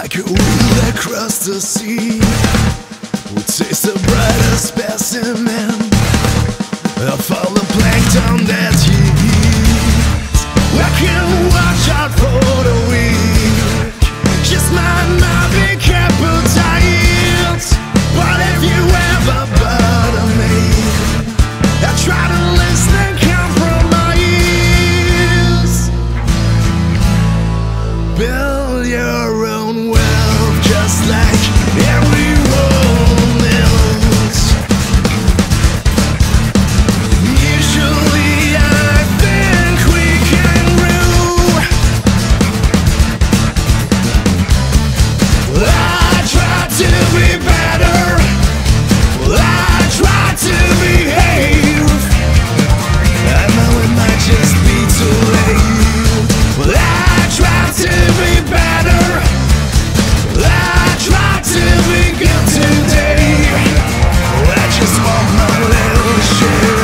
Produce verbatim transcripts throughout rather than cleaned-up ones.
like a wheel across the sea. Who takes the brightest specimen of all the plankton that he eats? I can watch out for the weak, just might not be appetite. But if you ever bother me, I try to listen and compromise. Build your own wealth just like everyone else. Usually I think we can rule. I try to be better, I try to behave. I know it might just be too late. Well, I try to be better, I try to be good today. I just want my little share.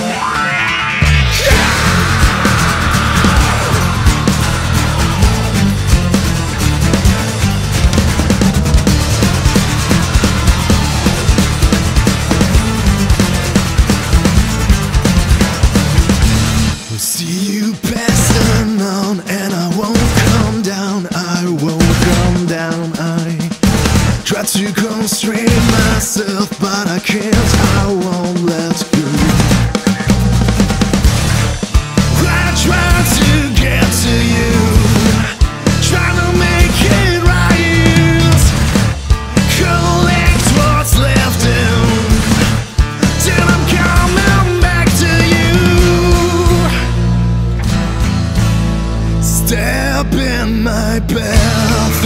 We'll see you passing on, and I won't come down, I won't come down. I try to constrain myself, but I can't, I won't let go. I try to get to you, try to make it right, collect what's left in, till I'm coming back to you. Step in my path